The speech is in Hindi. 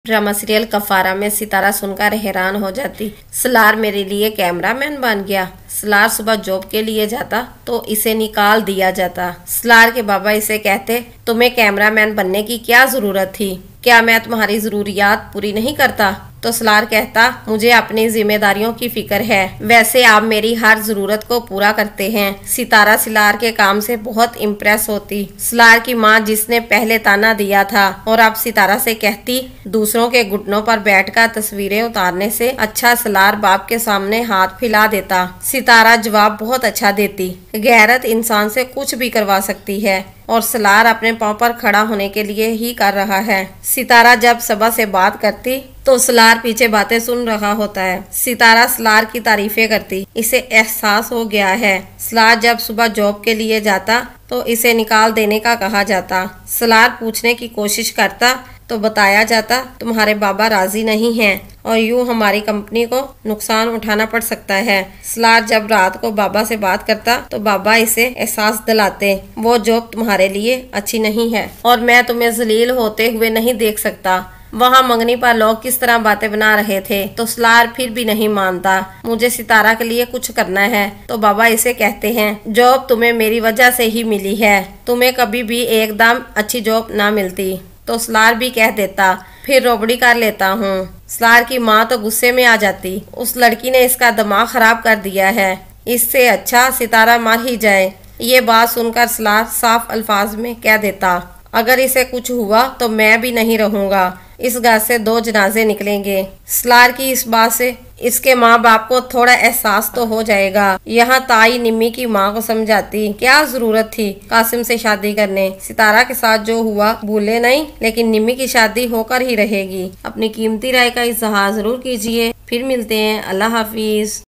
ड्रामा सीरियल कफारा में सितारा सुनकर हैरान हो जाती। सलार मेरे लिए कैमरामैन बन गया। सलार सुबह जॉब के लिए जाता तो इसे निकाल दिया जाता। सलार के बाबा इसे कहते, तुम्हें कैमरामैन बनने की क्या जरूरत थी? क्या मैं तुम्हारी जरूरियात पूरी नहीं करता? तो सलार कहता, मुझे अपनी जिम्मेदारियों की फिक्र है, वैसे आप मेरी हर जरूरत को पूरा करते हैं। सितारा सलार के काम से बहुत इम्प्रेस होती। सलार की माँ जिसने पहले ताना दिया था और अब सितारा से कहती, दूसरों के घुटनों पर बैठकर तस्वीरें उतारने से अच्छा सलार बाप के सामने हाथ फैला देता। सितारा जवाब बहुत अच्छा देती, गैरत इंसान से कुछ भी करवा सकती है और सलार अपने पांव पर खड़ा होने के लिए ही कर रहा है। सितारा जब सबा से बात करती तो सलार पीछे बातें सुन रहा होता है। सितारा सलार की तारीफें करती, इसे एहसास हो गया है। सलार जब सुबह जॉब के लिए जाता तो इसे निकाल देने का कहा जाता। सलार पूछने की कोशिश करता तो बताया जाता, तुम्हारे बाबा राजी नहीं हैं और यूं हमारी कंपनी को नुकसान उठाना पड़ सकता है। सलार जब रात को बाबा से बात करता तो बाबा इसे एहसास दिलाते, वो जॉब तुम्हारे लिए अच्छी नहीं है और मैं तुम्हें जलील होते हुए नहीं देख सकता। वहाँ मंगनी पर लोग किस तरह बातें बना रहे थे। तो सलार फिर भी नहीं मानता, मुझे सितारा के लिए कुछ करना है। तो बाबा इसे कहते हैं, जॉब तुम्हें मेरी वजह से ही मिली है, तुम्हें कभी भी एकदम अच्छी जॉब ना मिलती। तो सलार भी कह देता, फिर रोबड़ी कर लेता हूँ। सलार की माँ तो गुस्से में आ जाती, उस लड़की ने इसका दिमाग खराब कर दिया है, इससे अच्छा सितारा मर ही जाए। ये बात सुनकर सलार साफ अल्फाज में कह देता, अगर इसे कुछ हुआ तो मैं भी नहीं रहूंगा, इस घर से 2 जनाजे निकलेंगे। सलार की इस बात से इसके माँ बाप को थोड़ा एहसास तो हो जाएगा। यहाँ ताई निम्मी की माँ को समझाती, क्या जरूरत थी कासिम से शादी करने, सितारा के साथ जो हुआ भूले नहीं, लेकिन निम्मी की शादी होकर ही रहेगी। अपनी कीमती राय का इजहार जरूर कीजिए। फिर मिलते हैं। अल्लाह हाफिज।